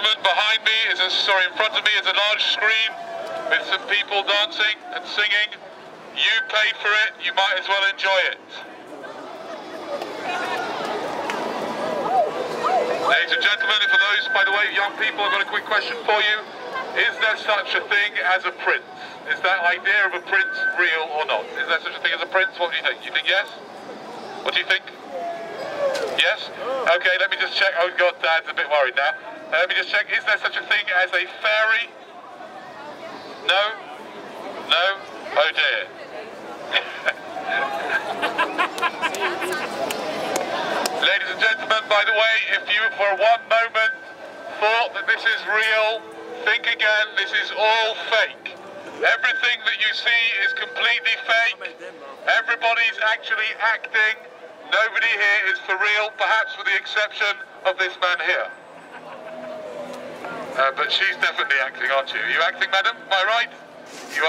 gentlemen, behind me is in front of me is a large screen with some people dancing and singing. You paid for it, you might as well enjoy it. Ladies and gentlemen, for those, by the way, young people, I've got a quick question for you. Is there such a thing as a prince? Is that idea of a prince real or not? Is there such a thing as a prince? What do you think? You think yes? What do you think? Yes? Okay, let me just check. Oh God, Dad's a bit worried now. Let me just check. Is there such a thing as a fairy? No? No? Oh dear. Ladies and gentlemen, by the way, if you for one moment thought that this is real, think again, this is all fake. Everything that you see is completely fake. Everybody's actually acting. Nobody here is for real, perhaps with the exception of this man here. But she's definitely acting, aren't you? Are you acting, madam? Am I right? You